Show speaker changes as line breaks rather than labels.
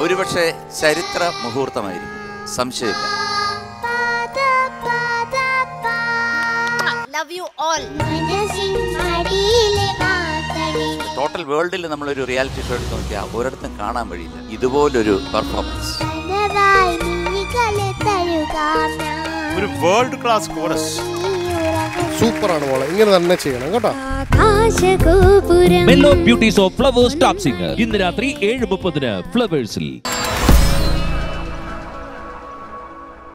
ഒരുപക്ഷെ ചരിത്ര മുഹൂർത്തമായിരിക്കും, സംശയമില്ല. ടോട്ടൽ വേൾഡിൽ നമ്മളൊരു റിയാലിറ്റി ഷോ എടുത്ത് നോക്കിയാൽ ഒരിടത്തും കാണാൻ വഴിയില്ല ഇതുപോലൊരു പെർഫോമൻസ്.
ഒരു വേൾഡ് ക്ലാസ് കോറസ്.
സൂപ്പറാണ് മോളെ, ഇങ്ങനെ തന്നെ ചെയ്യണം കേട്ടോ.
Mellow beauties of flowers top singer ഇന്ന് രാത്രി 7:30 ഫ്ലവേഴ്സിൽ.